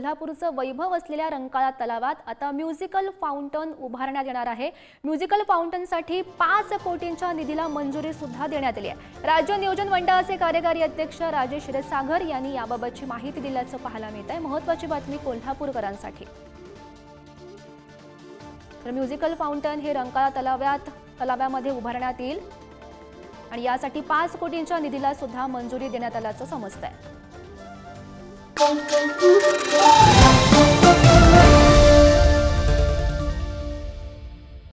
कोल्हापूरचं वैभव असलेल्या रंकाळा तलावात आता म्युझिकल फाउंटन उभारण्यात येणार आहे। म्युझिकल फाउंटनसाठी 5 कोटींच्या निधीला मंजुरी सुद्धा देण्यात आली आहे। राज्य नियोजन मंडळाचे कार्यकारी अध्यक्ष राजेश क्षीरसागर यांनी याबाबतची माहिती दिल्याचं पाहायला मिळत आहे। महत्त्वाची बातमी कोल्हापूरकरांसाठी। तर म्युझिकल फाउंटन हे रंकाळा तलावामध्ये उभारण्यात येईल आणि यासाठी 5 कोटींच्या निधीला सुद्धा मंजुरी देण्यात आल्याचं समजतंय।